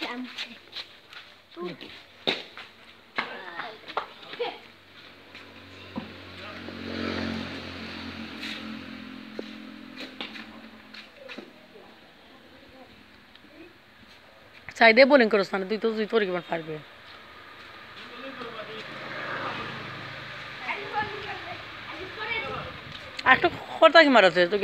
সাইডে বোলিং করছ না, তুই তোর কি পারবে। একটু খরতা কি মারাছে তোকে।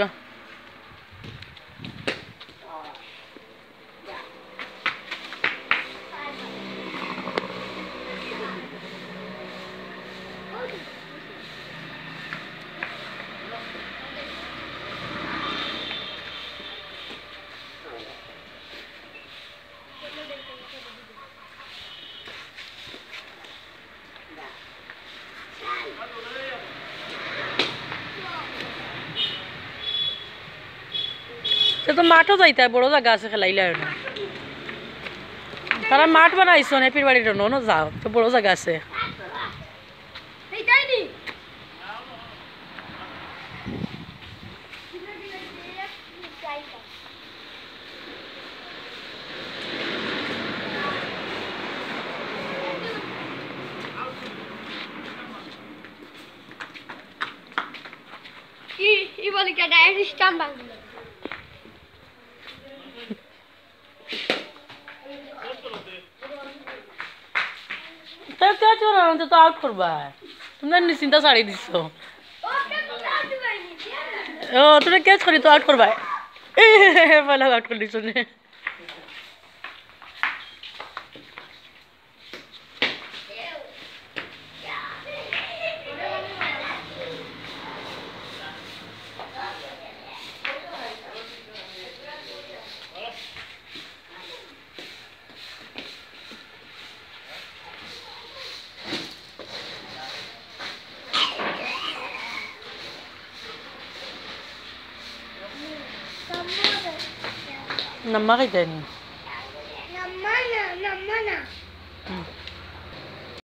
तो माठो जाइता है, बड़ो जगह से खेलाइले ना तारा माठ बनाइछन हेपिर बाड़ी न जाओ तो बड़ो जगह से ई बोली क्या डायरेक्ट स्टंप बांध तो क्या चोरा तो आउट करबा तुमने निश्चिंता साड़ी दिसो ओ तुमने कैच करी तो आउट करबा ए वाला आउट कर दिसो ने नम्मा कहीं नहीं नम्मा ना